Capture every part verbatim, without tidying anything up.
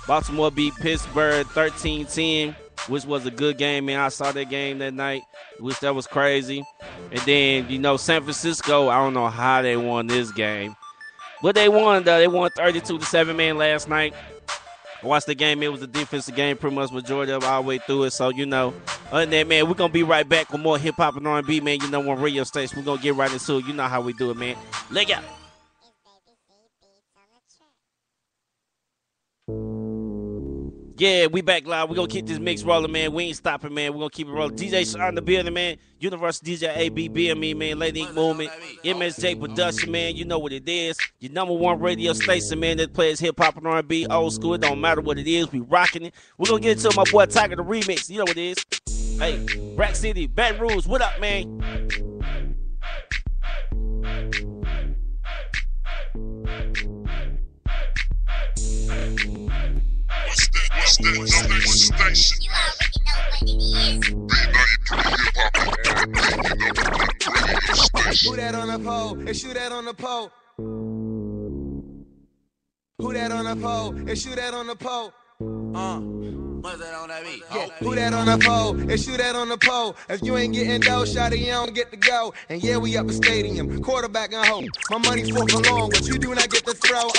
Baltimore beat Pittsburgh thirteen ten, which was a good game, man. I saw that game that night, which that was crazy. And then, you know, San Francisco, I don't know how they won this game. But they won, though. They won thirty-two to seven, man, last night. I watched the game. It was a defensive game pretty much majority of all the way through it. So, you know, other than that, man, we're going to be right back with more hip-hop and R and B, man. You know, on radio station. We're going to get right into it. You know how we do it, man. Leg out. Yeah, we back live. We're going to keep this mix rolling, man. We ain't stopping, man. We're going to keep it rolling. D J Sean in the building, man. Universal D J A B, B M E, man. Lady Ink Movement. M S J Production, man. You know what it is. Your number one radio station, man, that plays hip-hop and R and B, old school. It don't matter what it is. We rocking it. We're going to get into my boy Tiger, the remix. You know what it is. Hey, Rack City, Baton Rouge. What up, man? What's that? What's that? What's that station? You already know what it is. Who that on the pole and shoot that on the pole? Who that on the pole and shoot that on the pole? Uh. What's that on that beat? Yeah, who that on the pole and shoot that on the pole? If you ain't getting dough, shawty, you don't get to go. And yeah, we up a stadium, quarterback and home. My money for long, but you do not get to throw.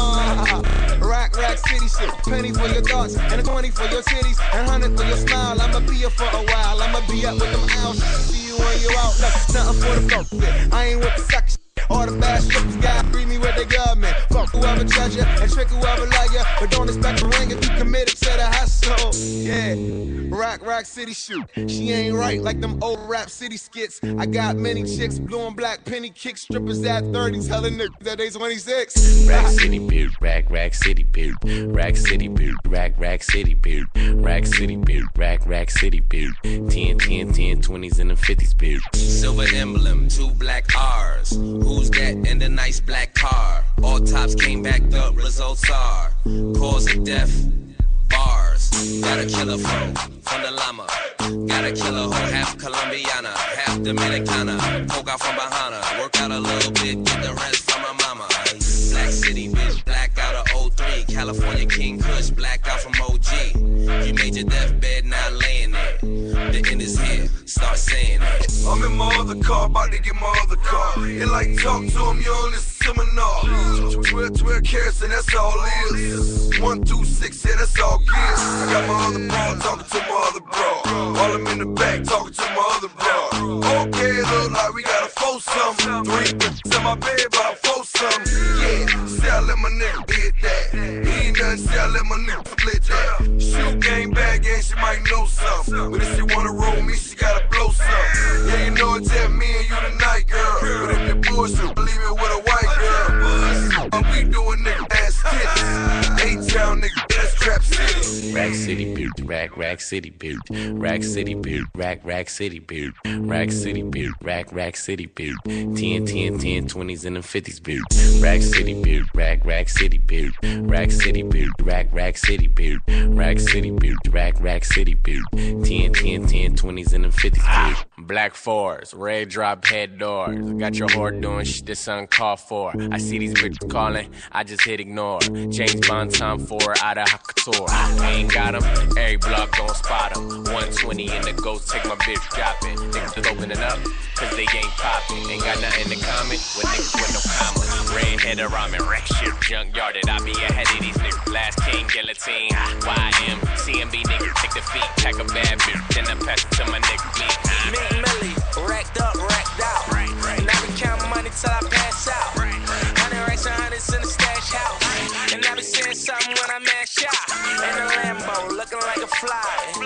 Uh, rack, rack, city shit. Penny for your thoughts and a twenty for your titties and hundred for your smile. I'ma be here for a while. I'ma be up with them owls. See you when you out. Look, nothing for the fuck with. I ain't with the sucker shit. All the bad strippers gotta greet me with the government. Fuck whoever judge ya and trick whoever like ya, but don't expect a ring if you committed to the hustle. Yeah, rock, rock city shoot. She ain't right like them old rap city skits. I got many chicks, blue and black penny kick strippers at thirty, telling niggas that they twenty-six. Rack city beard, rack, rack city beard, rack city beard, rack, rack city beard, rack city beard, rack, rack city beard. ten, ten, ten, twenties and the fifties beard. Silver emblem, two black R's. Who's that in the nice black car? All tops came back up, results are cause of death, bars. Got a killer from, from the llama. Got a killer hoe, half Colombiana, half Dominicana. Poke out from behind her, work out a little bit, get the rest from my mama. Black City, bitch, black out of oh three. California King Kush, black out from O G. You made your deathbed, now laying there. The end is here, start saying it. I'm in my other car, about to get my other car. And like talk to him, you on this seminar. twelve, twelve carats and that's all it is. one, two, six, yeah, that's all gears. I got my other bra talking to my other bra. While I'm in the back talking to my other bra. Okay, it look like we got a foursome. Three bitches in my bed, about four something. Yeah, say I let my nigga hit that. He ain't nothing, say I let my nigga split that. Shoot game, bad game, she might know something. But if she wanna roll me, she gotta blow something. Yeah, you know it's at me and you tonight, girl. But if you bullshit, believe it with a white girl. And we doing nigga ass tits. A-town nigga, that's Trap City. Rack City beard, rack, rack city beard, rack city beard, rack, rack city beard, rack city beard, rack, rack city beard, ten, ten, ten, twenties and the fifties beard, rack city beard, rack, rack city beard, rack city beard, rack, rack city beard, rack city beard, rack, rack city beard, ten, ten, ten, twenties and the fifties beard. Black fours, red drop head doors. Got your whore doing shit that's uncalled for. I see these bitches calling, I just hit ignore. James Bond time four out of Hakator. I ain't got them, every block gon' spot them. one twenty in the ghost, take my bitch dropping. Niggas just opening up, cause they ain't popping. Ain't got nothing to comment with niggas with no commas. Red head of ramen, wreck shit, junkyarded. I be ahead of these niggas. Last king, guillotine, Y M, C M B niggas. Take the feet, pack a bad bitch, then I pass it to my nigga. Meet Millie, racked up, racked out. Right, right. And I be counting money till I pass out. Right, right. Hundred racks and hundreds in the stash house. Right. And I be saying something when I mash out. In the Lambo, looking like a fly.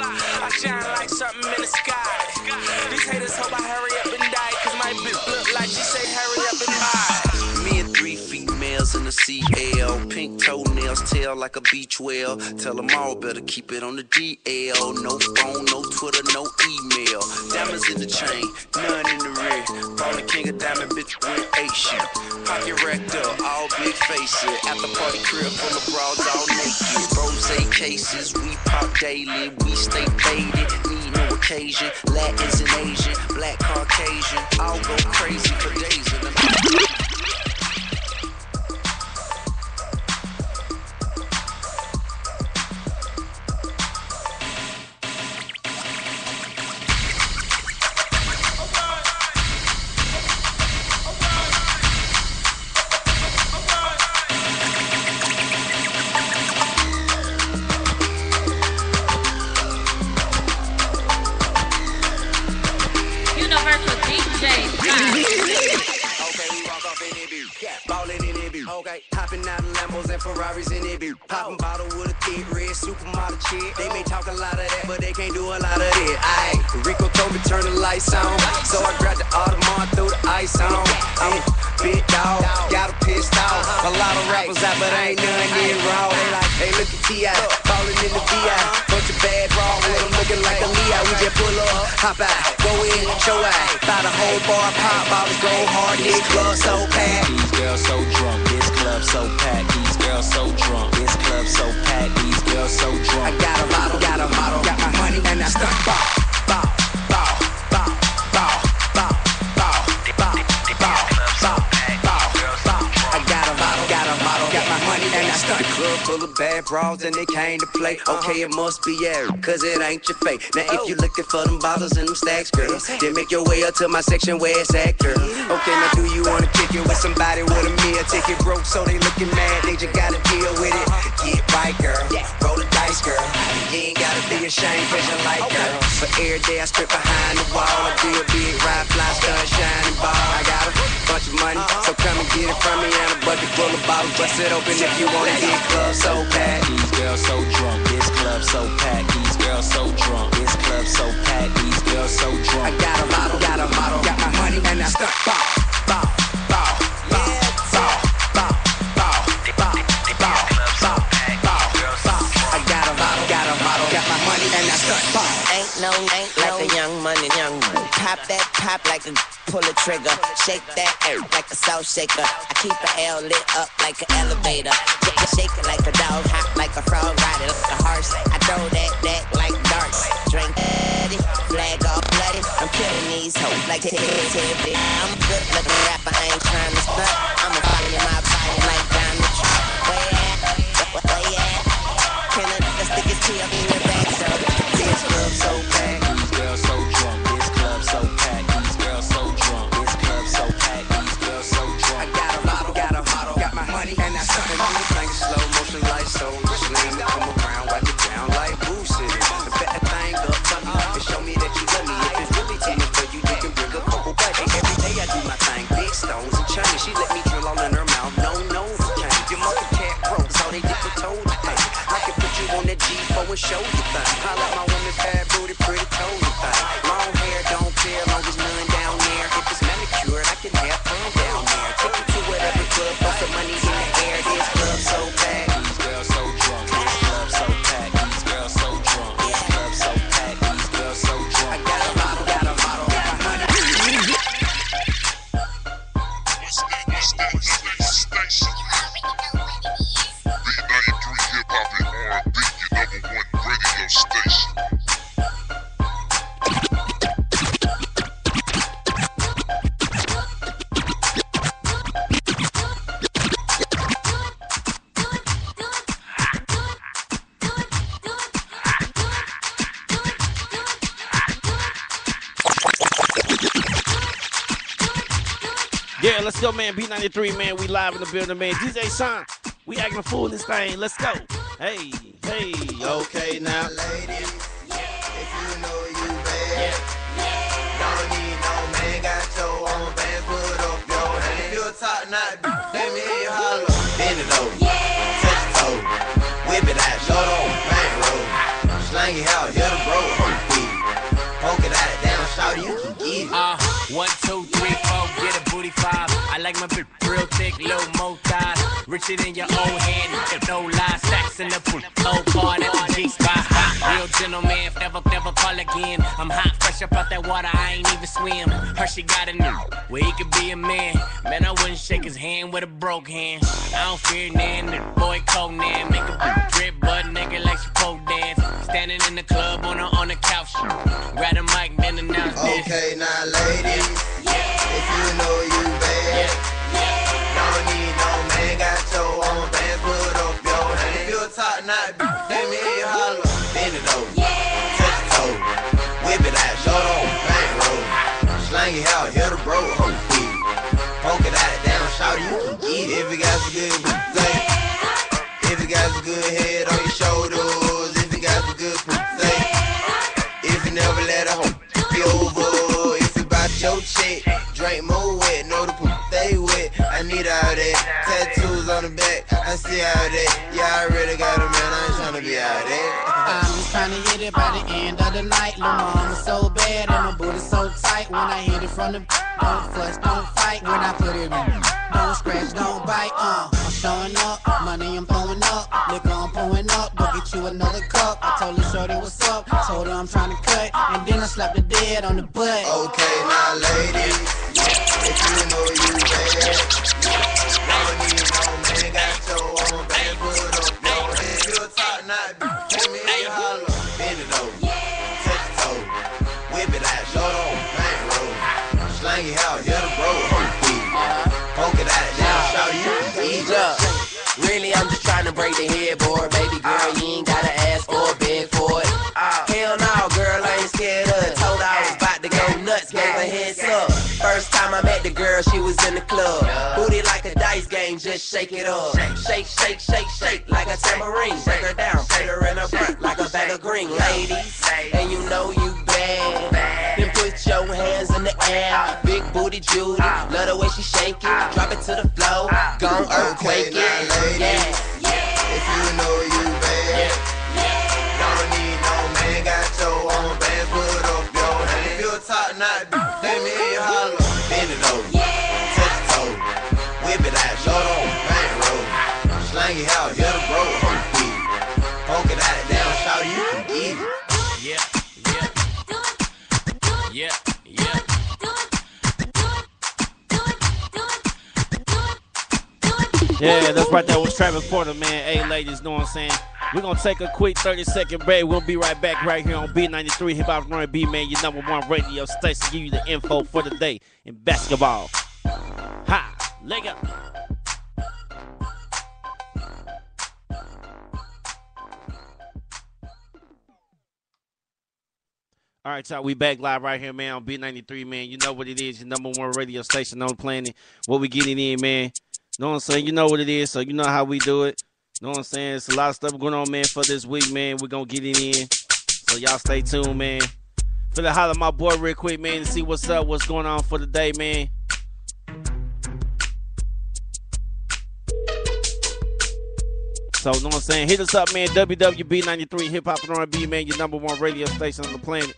I shine like something in the sky. These haters hope I hurry up and die. Cause my bitch look like she say hurry up and buy. Me and three females in the C L. Pink toenails, tail like a beach whale. Tell them all better keep it on the D L. No phone, no Twitter, no email. Diamonds in the chain, none in the rear. Falling king of diamond, bitch, went eight shit. Pocket racked up, all big faces. After party crib full of broads, all naked. Rose cases, we pop daily. We stay faded, need no occasion. Latins and Asian, black Caucasian. I'll go crazy for days in the Ferraris in it, bitch. Poppin' bottle with a thick red supermodel chick. They may talk a lot of that, but they can't do a lot of it. Ayy, Rico told me turn the lights on, so I grabbed the Audemars, threw the ice on. I'm a big dog, got a pissed off. A lot of rappers out, but ain't none near raw. They like, hey, look at T I, ballin' in the V I. Bunch of bad raw with them looking like a Leo. We just pull up, hop out, go in, show out. Buy the whole bar, pop bottles, go hard. This club so packed. These girls so drunk. This club so packed. These girls so drunk. This club so packed. These girls so drunk. I got a model, got a model, got my money and I start ball, ball, ball, ball, ball, ball, ball, ball, ball, ball, ball, ball. I got a model, got a model, got my money and I start. The club full of bad bras and they came to play. Okay, it must be yeah, cause it ain't your fate. Now if you looking for them bottles and them stacks, girl, then make your way up to my section where it's at, girl. Okay, now do you wanna kick it with somebody with a meal ticket broke, so they looking mad, they just gotta deal with it. Get right, girl, roll the dice, girl. You ain't gotta be ashamed, cause you like, girl. But every day I strip behind the wall, I be a big ride, fly, stun, shining ball. I got a bunch of money, so come and get it from me, and a bucket full of bottles. Bust it open if you want it. This club so packed. These girls so drunk. This club so packed. These girls so drunk. This club so packed. These girls so drunk. I got a model, got a model, got my money, and I start ball, ball, ball, ball, ball, ball, ball, ball, ball, ball, ball, ball. I got a model, got a model, got my money, and I start ball. Ain't no, ain't like a young money, young money. Pop that, pop like a pull a trigger. Shake that air like a salt shaker. I keep an L lit up like an elevator. Shake it like a dog, hot like a frog, ride it like a horse. I throw that, that like darts. Drink daddy, flag off bloody. I'm killing these hoes like Ted Ted. I'm a good looking rapper, I ain't trying to stunt. I'm a body in my body like Donald Trump. Where you at? Where you at? Can a nigga stick his tea up in your back? So this club so packed. These girls so drunk. This club so packed. These girls so drunk. This club so packed. These girls so drunk. I got a model, got a model, got my money, and I start on the thing slow motion like so. Slam it, come around, wipe it down like Boo City. Bet that thing up, tell me, and show me that you love me. If it's really too much for you, you can bring a couple back. Every day I do my thing, big stones and China. She let me drill all in her mouth, no, no, can't. Your mother cat broke, so they dip the toe to thing. I can put you on that G four and show you thing. I like my women bad booty, pretty toe you thing. Long hair, don't care, long as none down there. If it's manicured, I can have fun down there. Take you to whatever club, throw some money in the air. This club so bad. These girls so drunk. This club so packed. These girls so drunk. This club so packed. These girls so drunk. I got a model, got a model, got my money. What's that? What's that? What's that station? B ninety-three Hip Hop and R and B, your number one radio station. Yeah, let's go, man. B ninety-three, man. We live in the building, man. D J Sean, we acting a fool in this thing. Let's go. Hey, hey, okay now. Ladies, if you know you bad, don't need no man, got your own band, put up your hand. If you're a top knot, let me hear you holler. Bend it over, touch it over, whip it out, short on, man roll. Slang it out, hit a bro, poke it out, down, shout you can get it. Uh, one, two, three, four, get a booty five. I like my bitch real thick, little mo thighs. Richer than your own hand, no lies, stacks in the pool. Old part at the G spot. Real gentleman, never, never call again. I'm hot, fresh up out that water, I ain't even swim. Her, she got a new, where he could be a man. Man, I wouldn't shake his hand with a broke hand. I don't fear nan, the boy Conan. Make a big drip, butt nigga like she pole dance. Standing in the club on the, on the couch. Grab the mic, then announce this. Okay, now ladies, if you know you bad, don't need no man, got your own band, put up your hand. If you're a top knot, let me hear you holler. Bend it over, touch it over, whip it out, short on, bang roll. Slang it out, hit a bro, hold it, poke it out, down, shout you can get it. If you got some good thing, if you got some good head on your shoulders, if you got some good thing, if you never let a hoe be over, if you bout your chick, drink more wet, know the poop stay wet. I need all that tattoos on the back, I I see how that. Yeah, I really got a man. I ain't tryna be out there. I'm just trying to hit it by the end of the night. Lil' mama so bad and my booty so tight. When I hit it from the don't fuss, don't fight. When I put it in, don't scratch, don't bite. Uh, I'm showing up, money I'm throwing up, liquor I'm pouring up. Go get you another cup. I told her shorty what's up, told her I'm trying to cut, and then I slapped the dead on the butt. Okay, now ladies, if you know you bad, don't need no man got your own bad foot up your head. You're top not be, take me in holler, bend it over, touch your toe, whip it out, show it on, paint roll, slang it out, yeah the bro, poke it out, down, shout you, Ease up. Really, I'm just trying to break the headboard. Baby girl, you ain't gotta ask or beg for it. Uh, hell no, girl, I ain't scared of it. Told her I was about to go nuts, gave her heads up. First time I met the girl, she was in the club. Booty like a dice game, just shake it up. Shake, shake, shake, shake like a tambourine. Break her down, put her in her front like a bag of green. Ladies, and you know you bad. Then put your hands in the air. Big booty Judy, love the way she shake it. Drop it to the floor, gon' earthquake it. Yeah, if you know you bad, don't need no man got your own bad foot up your head. If you're top not be, let me hear you holler, bend it over, touch your toe, whip it out, show it on, paint roll, slang it out, yeah the bro, poke it out, down, shout you can get it. Yeah, yeah, yeah, yeah. Yeah, that's right. That was Travis Porter, man. Hey, ladies, know what I'm saying? We're going to take a quick thirty second break. We'll be right back right here on B ninety-three Hip Hop R and B, man, your number one radio station. Give you the info for the day in basketball. Ha! Leg up. All right, y'all, we back live right here, man, on B ninety-three, man. You know what it is, your number one radio station on the planet. What we getting in, man. Know what I'm saying? You know what it is, so you know how we do it. Know what I'm saying? It's a lot of stuff going on, man, for this week, man. We're going to get it in. So y'all stay tuned, man. Finna holler my boy real quick, man, to see what's up, what's going on for the day, man. So, know what I'm saying? Hit us up, man. W W B ninety-three Hip Hop and R and B, man, your number one radio station on the planet.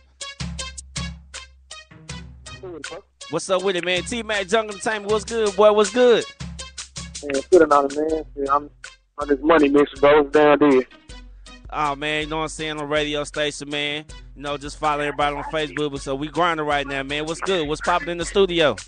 What's up with it, man? T-Mac Jungle Entertainment, what's good, boy? What's good? Man, sitting on it, man. See, I'm on this money mission, bro. What's down there? Oh, man, you know what I'm saying, on radio station, man. You know, just follow everybody on Facebook. So we grinding right now, man. What's good? What's popping in the studio?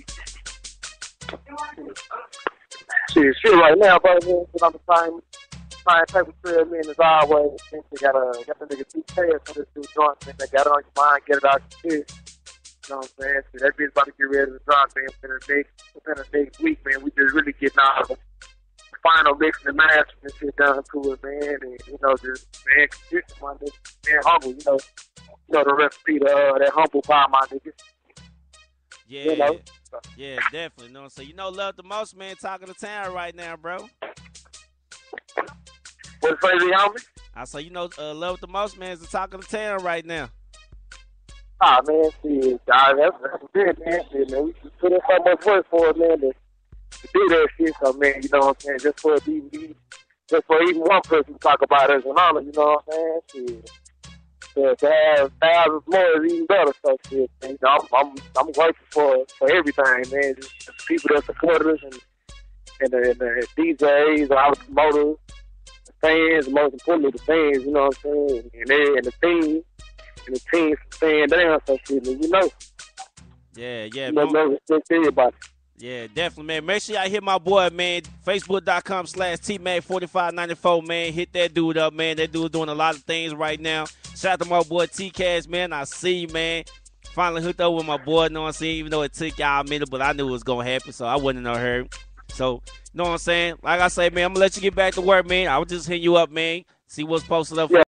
Shit, shit right now, bro. Man, I'm trying, trying paper trail, man, as always. They got a got the nigga two pairs for this two joints, man. They got it on your mind, get it out your shit. You know what I'm saying? So that bitch about to get ready to drop, man, within the next, within the next week, man. We just really getting all the final mix and master and shit down to it, man. And, you know, just, man, just my nigga, man, humble, you know. You know the recipe to uh, that humble pie, my nigga. Yeah, you know? Yeah, definitely. You know what I'm saying? You know, love the most, man, talking to town right now, bro. What's crazy, homie? I say, you know, uh, love the most, man, is the talking to town right now. Ah, man, shit, dog, that's, that's good, man, shit, man. We just put in so much work for it, man, to, to do that shit, so, man, you know what I'm saying, just for a D V D, just for even one person to talk about us and honor, you know what I'm saying, shit. To, to have thousands more is even better, so, shit, man. You know, I'm, I'm, I'm grateful for, for everything, man, just the people that support us, and, and, the, and the D Js, all the promoters, the fans, most importantly, the fans, you know what I'm saying, and, they, and the team. And the team stand down, so shit, you know. Yeah, yeah, you man. know, respect everybody. Yeah, definitely, man. Make sure y'all hit my boy, man. Facebook.com slash T-Mac4594, man. Hit that dude up, man. That dude doing a lot of things right now. Shout out to my boy T-Cash, man. I see you, man. Finally hooked up with my boy, you know what I'm saying? Even though it took y'all a minute, but I knew it was going to happen, so I wasn't in no hurry. So, you know what I'm saying? Like I say, man, I'm going to let you get back to work, man. I was just hitting you up, man. See what's posted up. Yeah.